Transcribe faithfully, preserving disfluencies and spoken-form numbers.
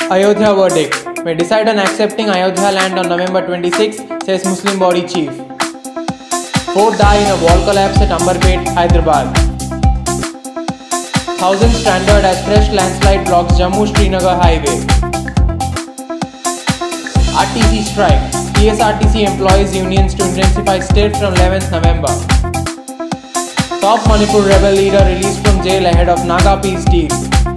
Ayodhya verdict. May decide on accepting Ayodhya land on November twenty-sixth, says Muslim body chief. Four die in a wall collapse at Amberpet, Hyderabad. Thousands stranded as fresh landslide blocks Jammu-Srinagar highway. R T C Strike. T S R T C employees unions to intensify state from eleventh November. Top Manipur rebel leader released from jail ahead of Naga peace deal.